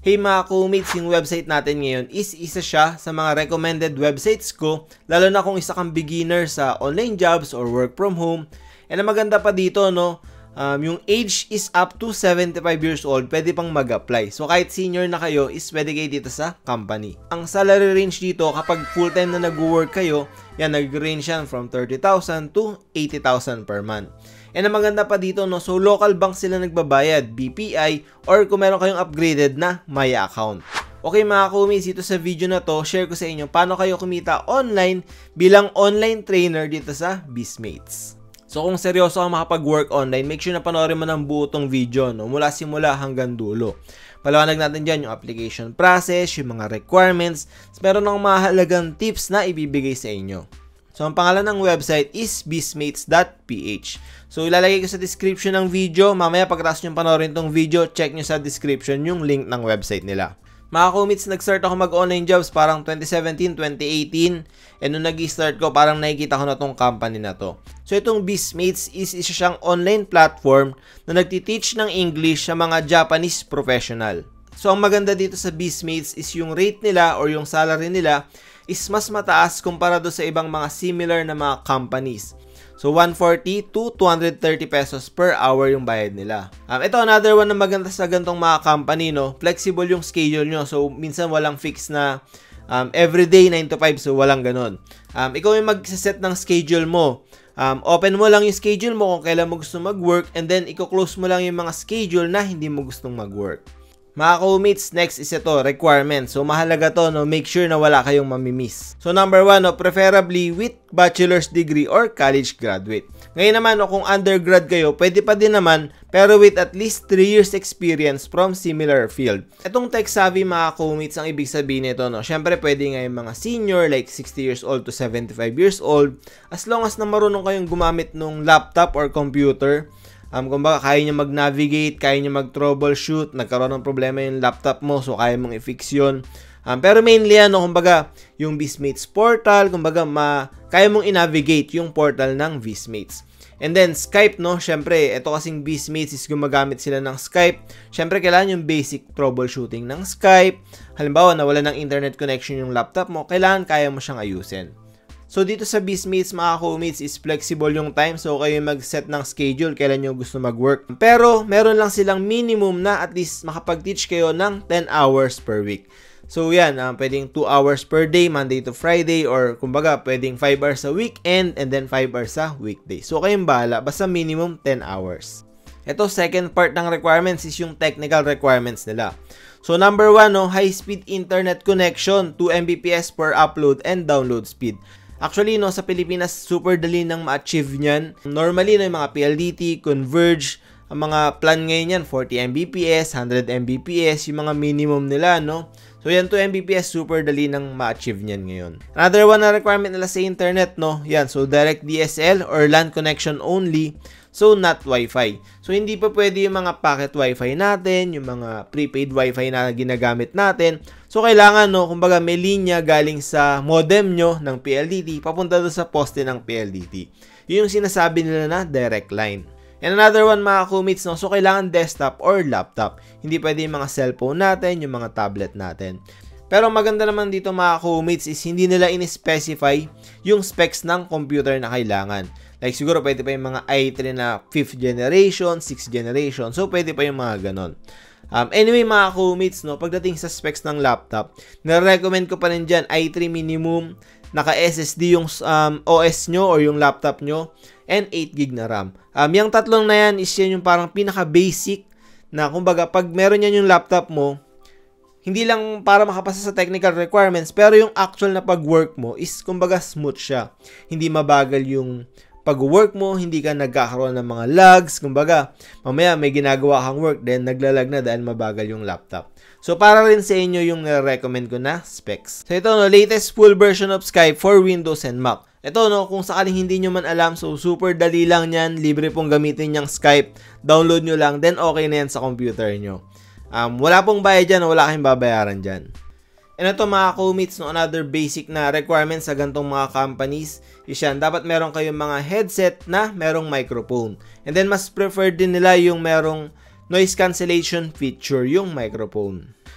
Hey mga co-mates, yung website natin ngayon is isa siya sa mga recommended websites ko, lalo na kung isa kang beginner sa online jobs or work from home. And ang maganda pa dito, no, yung age is up to 75 years old, pwede pang mag-apply. So kahit senior na kayo, is pwede kayo dito sa company. Ang salary range dito, kapag full-time na nag-work kayo, yan, nag-range yan from 30,000 to 80,000 per month. And ang maganda pa dito, no, so local bank sila nagbabayad, BPI, or kung meron kayong upgraded na Maya account. Okay mga co-mates, dito sa video na to, share ko sa inyo paano kayo kumita online bilang online trainer dito sa BizMates. So kung seryoso kang makapag-work online, make sure na panoorin mo ng buo tong video, no, mula simula hanggang dulo. Palawanag natin dyan yung application process, yung mga requirements, meron ng mahalagang tips na ibibigay sa inyo. So, ang pangalan ng website is bizmates.ph. So, ilalagay ko sa description ng video. Mamaya pagkatapos nyo panoorin tong video, check nyo sa description yung link ng website nila. Mga co-mates, nag-start ako mag-online jobs parang 2017, 2018. And nung nag-start ko, parang nakikita ko na tong company na to. So, itong BizMates is isa siyang online platform na nagtiteach ng English sa mga Japanese professional. So, ang maganda dito sa BizMates is yung rate nila or yung salary nila is mas mataas kumpara do sa ibang mga similar na mga companies. So, 140 to 230 pesos per hour yung bayad nila. Ito, another one na maganda sa gantong mga company, no? Flexible yung schedule nyo. So, minsan walang fix na everyday 9 to 5. So, walang ganon. Ikaw yung mag-set ng schedule mo. Open mo lang yung schedule mo kung kailan mo gusto mag-work, and then i-close mo lang yung mga schedule na hindi mo gustong mag-work. Mga co-mates, next is ito, requirements. So, mahalaga to, no? Make sure na wala kayong mamimiss. So, number 1, no? Preferably with bachelor's degree or college graduate. Ngayon naman, no, kung undergrad kayo, pwede pa din naman, pero with at least 3 years experience from similar field. Itong tech-savvy, mga co-mates, ang ibig sabihin nito, no? Syempre, pwede nga yung mga senior, like 60 years old to 75 years old. As long as na marunong kayong gumamit ng laptop or computer, kumbaga kaya nyo mag-navigate, kaya nyo mag-troubleshoot, nagkaroon ng problema yung laptop mo, so kaya mong i-fix yun. Pero mainly, kumbaga, yung BizMates portal, kumbaga, kaya mong i-navigate yung portal ng BizMates. And then, Skype, no? Syempre, ito kasing BizMates is gumagamit sila ng Skype. Syempre, kailangan yung basic troubleshooting ng Skype. Halimbawa, nawala ng internet connection yung laptop mo, kailangan kaya mo siyang ayusin. So, dito sa BizMates, mga co-mates, is flexible yung time. So, kayo mag-set ng schedule kailan nyo gusto mag-work. Pero, meron lang silang minimum na at least makapag-teach kayo ng 10 hours per week. So, yan. Pwedeng 2 hours per day, Monday to Friday. Or, kumbaga, pwedeng 5 hours sa weekend and then 5 hours sa weekday. So, kayong bahala. Basta minimum 10 hours. Ito, second part ng requirements is yung technical requirements nila. So, number 1, no, high-speed internet connection, 2 Mbps per upload and download speed. Actually, no, sa Pilipinas, super dali nang ma-achieve niyan. Normally, no, yung mga PLDT, Converge, ang mga plan ngayon yan, 40 Mbps, 100 Mbps, yung mga minimum nila, no? So, yan, 2 Mbps, super dali nang ma-achieve niyan ngayon. Another one na requirement nila sa internet, no? Yan, so direct DSL or LAN connection only. So, not Wi-Fi. So, hindi pa pwede yung mga packet Wi-Fi natin, yung mga prepaid Wi-Fi na ginagamit natin. So, kailangan, no, kumbaga may linya galing sa modem nyo ng PLDT papunta doon sa poste ng PLDT. Yun yung sinasabi nila na direct line. And another one, mga co-mates, no, so kailangan desktop or laptop. Hindi pwede yung mga cellphone natin, yung mga tablet natin. Pero maganda naman dito, mga co-mates, is hindi nila in-specify yung specs ng computer na kailangan. Like siguro pwede pa yung mga i3 na 5th generation, 6th generation. So pwede pa yung mga ganon. Anyway, mga co-mates, no, pagdating sa specs ng laptop, na-recommend ko pa rin dyan i3 minimum, naka-SSD yung OS nyo or yung laptop nyo, and 8GB na RAM. Yung tatlong na yan is yan yung parang pinaka-basic na kumbaga pag meron yan yung laptop mo, hindi lang para makapasa sa technical requirements, pero yung actual na pag-work mo is kumbaga smooth siya. Hindi mabagal yung pag-work mo, hindi ka nagkakaroon ng mga lags, kumbaga, mamaya may ginagawa kang work, then naglalag na dahil mabagal yung laptop. So, para rin sa inyo yung recommend ko na specs. So, ito, no, latest full version of Skype for Windows and Mac. Ito, no, kung sakaling hindi nyo man alam, so super dali lang yan, libre pong gamitin yung Skype, download nyo lang, then okay na yan sa computer nyo. Wala pong bayad dyan, wala kayong babayaran dyan. And ito, mga co-mates, no, another basic na requirement sa gantong mga companies is yan, dapat meron kayong mga headset na merong microphone. And then, mas preferred din nila yung merong noise cancellation feature, yung microphone.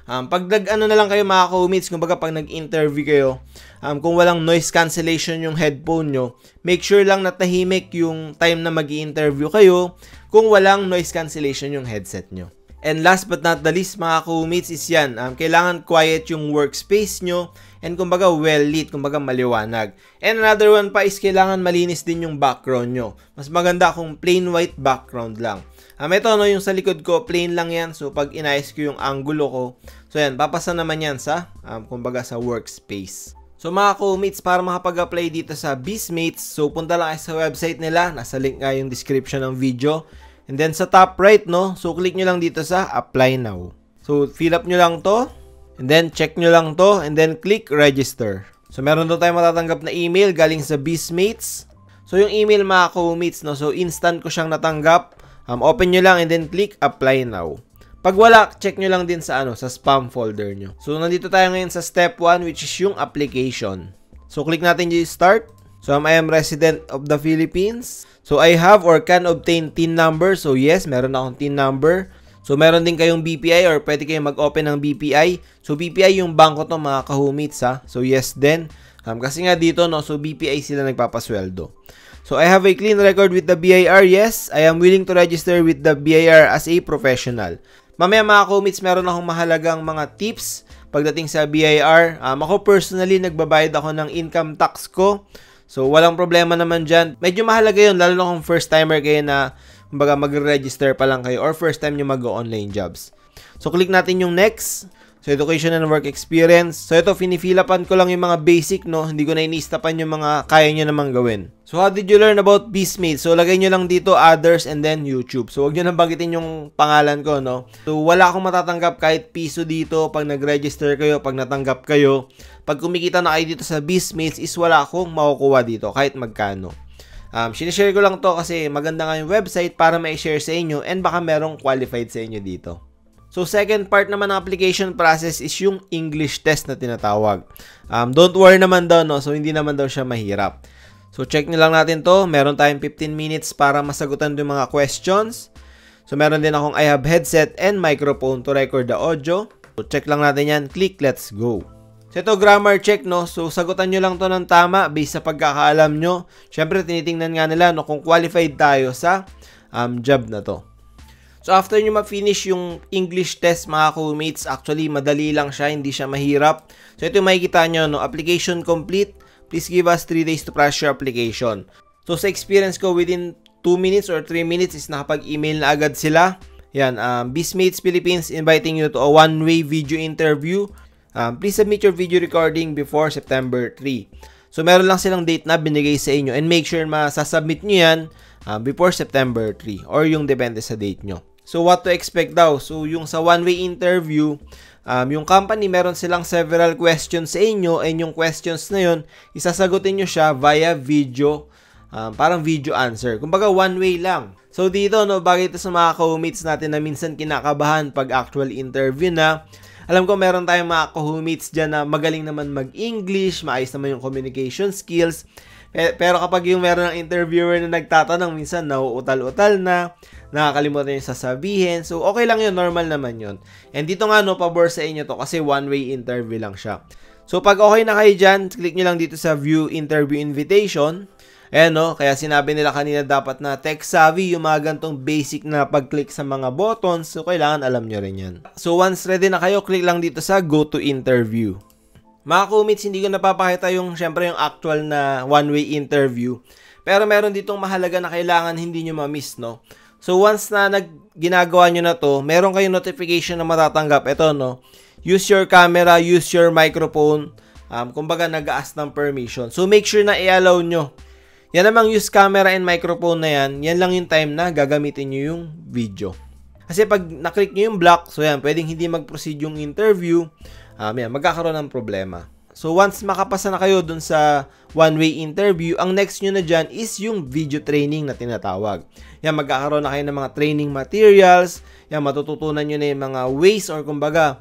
Pag ano na lang kayo mga ka-homies, kumbaga pag nag-interview kayo, kung walang noise cancellation yung headphone nyo, make sure lang na tahimik yung time na mag-i-interview kayo kung walang noise cancellation yung headset nyo. And last but not the least mga ka-homies is yan, kailangan quiet yung workspace nyo and kumbaga well lit, kumbaga maliwanag. And another one pa is kailangan malinis din yung background nyo. Mas maganda kung plain white background lang. Ito no, yung sa likod ko, plain lang yan. So pag inayos ko yung angulo ko, so yan, papasa naman yan sa, kumbaga sa workspace. So mga ka-homies, para makapag-apply dito sa BizMates, so punta lang kayo sa website nila. Nasa link nga yung description ng video. And then sa top right, no, so click nyo lang dito sa Apply Now. So fill up nyo lang to, and then check nyo lang to, and then click Register. So meron doon tayong matatanggap na email galing sa BizMates. So yung email mga ka-homies, no, so instant ko siyang natanggap. Open nyo lang and then click Apply Now. Pag wala, check nyo lang din sa sa spam folder nyo. So nandito tayo ngayon sa step 1, which is yung application. So click natin yung Start. So I am resident of the Philippines. So I have or can obtain TIN number. So yes, meron akong TIN number. So meron din kayong BPI or pwede kayong mag-open ng BPI. So BPI yung bangko to mga ka-homies ha. So yes din. Kasi nga dito no, so BPI sila nagpapasweldo. So I have a clean record with the BIR. Yes, I am willing to register with the BIR as a professional. Mamaya mga ka-homies, meron akong mahalagang mga tips pagdating sa BIR. Ako personally, nagbabayad ako ng income tax ko. So, walang problema naman dyan. Medyo mahalaga yun, lalo na kung first timer kayo na kumbaga mag-register pa lang kayo or first time nyo mag-online jobs. So, click natin yung next. So, education and work experience. So, ito, finifilapan ko lang yung mga basic, no? Hindi ko na inistapan yung mga kaya nyo namang gawin. So, how did you learn about BizMates? So, lagay nyo lang dito others and then YouTube. So, huwag nyo nang banggitin yung pangalan ko, no? So, wala akong matatanggap kahit piso dito pag nag-register kayo, pag natanggap kayo. Pag kumikita na kayo dito sa BizMates is wala akong makukuha dito kahit magkano. Sinishare ko lang to kasi maganda nga yung website para ma-share sa inyo and baka merong qualified sa inyo dito. So, second part naman ng application process is yung English test na tinatawag. Don't worry naman daw, no? So, hindi naman daw siya mahirap. So, check nyo lang natin to. Meron tayong 15 minutes para masagutan yung mga questions. So, meron din akong I have headset and microphone to record the audio. So, check lang natin yan. Click, let's go. So, ito grammar check, no? So, sagutan nyo lang to ng tama based sa pagkakaalam nyo. Siyempre, tinitingnan nga nila, no, kung qualified tayo sa job na to. So, after nyo ma-finish yung English test, mga ka-homies, actually, madali lang siya, hindi siya mahirap. So, ito yung makikita nyo, no? Application complete. Please give us 3 days to process your application. So, sa experience ko, within 2 minutes or 3 minutes is nakapag-email na agad sila. Yan, BizMates Philippines inviting you to a one-way video interview. Please submit your video recording before September 3. So, meron lang silang date na binigay sa inyo and make sure masasubmit nyo yan before September 3 or yung depende sa date nyo. So, what to expect daw? So, yung sa one-way interview, yung company, meron silang several questions sa inyo and yung questions na yun, isasagutin nyo siya via video, parang video answer. Kumbaga, one-way lang. So, dito, no, bagay ito sa mga ka-homies natin na minsan kinakabahan pag actual interview na. Alam ko, meron tayong mga ka-homies dyan na magaling naman mag-English, maayos naman yung communication skills. Pero kapag yung meron ng interviewer na nagtatanong, minsan nauutal-utal na, nakakalimutan yung sasabihin. So, okay lang yun, normal naman yun. And dito nga, no, pabor sa inyo to kasi one-way interview lang siya. So, pag okay na kayo dyan, click nyo lang dito sa View Interview Invitation. Ayan, no, kaya sinabi nila kanina dapat na tech-savvy, yung mga gantong basic na pag-click sa mga buttons. So, kailangan alam nyo rin yan. So, once ready na kayo, click lang dito sa Go to Interview. Mga ka-homies, hindi ko napapakita yung, syempre, yung actual na one-way interview. Pero meron ditong mahalaga na kailangan hindi nyo ma-miss, no? So, once na ginagawa nyo na to, meron kayong notification na matatanggap. Ito, no? Use your camera, use your microphone. Kumbaga, nag-ask ng permission. So, make sure na i-allow nyo. Yan namang use camera and microphone na yan, yan lang yung time na gagamitin nyo yung video. Kasi pag naklik nyo yung block, so yan, pwedeng hindi mag-proceed yung interview. Yan, magkakaroon ng problema. So, once makapasa na kayo dun sa one-way interview, ang next nyo na dyan is yung video training na tinatawag. Yan, magkakaroon na kayo ng mga training materials. Yan, matututunan nyo na yung mga ways or kumbaga,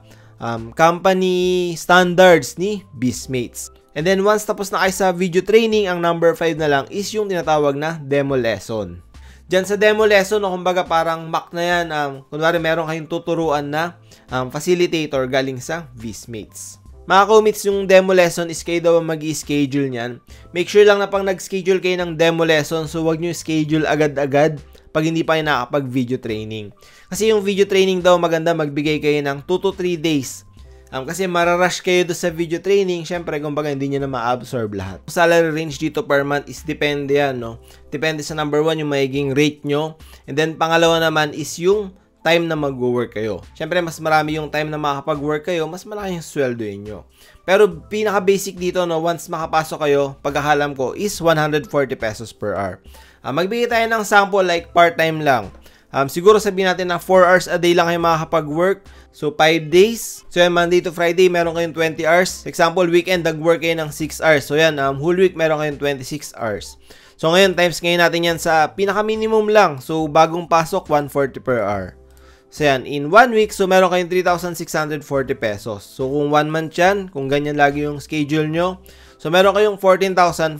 company standards ni BizMates. And then, once tapos na kayo sa video training, ang number 5 na lang is yung tinatawag na demo lesson. Diyan sa demo lesson, no, kumbaga parang mock na yan, kunwari meron kayong tuturuan na facilitator galing sa Vismates. Mga ka-homies, yung demo lesson is kayo daw mag-i-schedule niyan. Make sure lang na pang nag-schedule kayo ng demo lesson, so wag nyo schedule agad-agad pag hindi pa kayo nakakapag-video training. Kasi yung video training daw maganda magbigay kayo ng 2 to 3 days. Kasi mararush kayo do sa video training, syempre kumbaga hindi nyo na ma-absorb lahat. Salary range dito per month is depende yan, no? Depende sa number 1 yung magiging rate nyo. And then pangalawa naman is yung time na mag-work kayo. Syempre mas marami yung time na makakapag-work kayo, mas malaki yung sweldoin nyo. Pero pinaka-basic dito, no, once makapasok kayo, pagkakalam ko is 140 pesos per hour. Magbigay tayo ng sample like part-time lang. Siguro sabihin natin na 4 hours a day lang kayo makakapag-work. So, 5 days. So, yan, Monday to Friday, meron kayong 20 hours. Example, weekend, nag-work kayo ng 6 hours. So, yan, whole week, meron kayong 26 hours. So, ngayon, times ngayon natin yan sa pinaka-minimum lang. So, bagong pasok, 140 per hour. So, yan, in 1 week, so, meron kayong 3,640 pesos. So, kung 1 month yan, kung ganyan lagi yung schedule nyo, so, meron kayong 14,560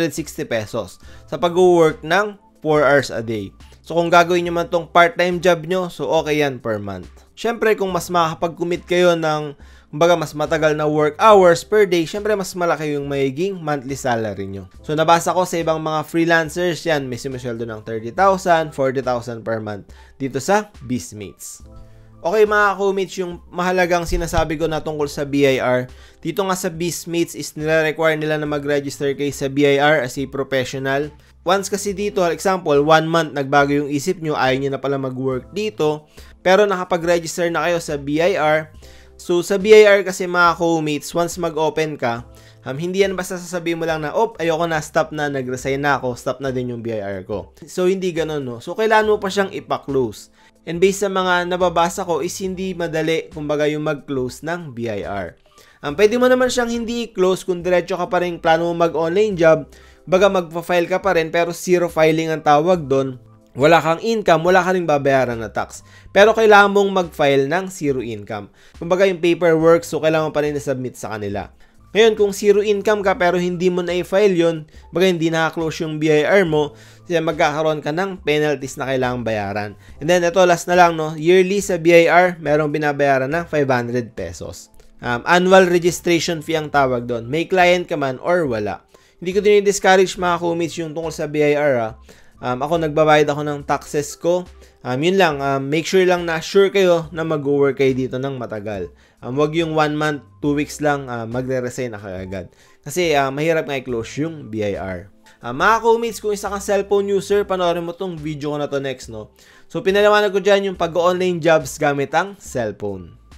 pesos sa pag-work ng 4 hours a day. So, kung gagawin nyo man tong part-time job nyo, so, okay yan per month. Syempre, kung mas makakapag-commit kayo ng, kumbaga, mas matagal na work hours per day, syempre, mas malaki yung magiging monthly salary nyo. So, nabasa ko sa ibang mga freelancers, yan, may sumusweldo ng 30,000, 40,000 per month dito sa Vismates. Okay, mga ka-homies, yung mahalagang sinasabi ko na tungkol sa BIR, dito nga sa Vismates is nire-require nila na mag-register kayo sa BIR as a professional. Once kasi dito, example, 1 month nagbago yung isip nyo, ayaw nyo na pala mag-work dito, pero nakapag-register na kayo sa BIR. So, sa BIR kasi mga co-mates, once mag-open ka, hindi yan basta sasabihin mo lang na, ayoko na, stop na, nag-resign na ako, stop na din yung BIR ko. So, hindi ganun, no? So, kailangan mo pa siyang ipa-close. And based sa mga nababasa ko, is hindi madali, kumbaga, yung mag-close ng BIR. Pwede mo naman siyang hindi i-close kung diretso ka pa rin plano mo mag-online job, baga magpa-file ka pa rin pero zero filing ang tawag doon. Wala kang income, wala ka ring babayaran na tax. Pero kailangan mong mag-file ng zero income. Kumbaga yung paperwork, so kailangan mo pa rin na-submit sa kanila. Ngayon, kung zero income ka pero hindi mo na i-file yun, baga hindi naka-close yung BIR mo, so magkakaroon ka ng penalties na kailangang bayaran. And then, ito last na lang, no? Yearly sa BIR, merong binabayaran na 500 pesos. Annual registration fee ang tawag doon. May client ka man or wala. Hindi ko din i-discourage mga commits yung tungkol sa BIR. Ako nagbabayad ako ng taxes ko. Yun lang, make sure lang na sure kayo na mag-work kayo dito ng matagal. Wag yung 1 month, 2 weeks lang magre-resign na kaagad. Kasi mahirap nga i-close yung BIR. Mga commits, kung isa kang cellphone user, panoorin mo tong video ko na to next, no? So, pinalawanag ko dyan yung pag-online jobs gamit ang cellphone.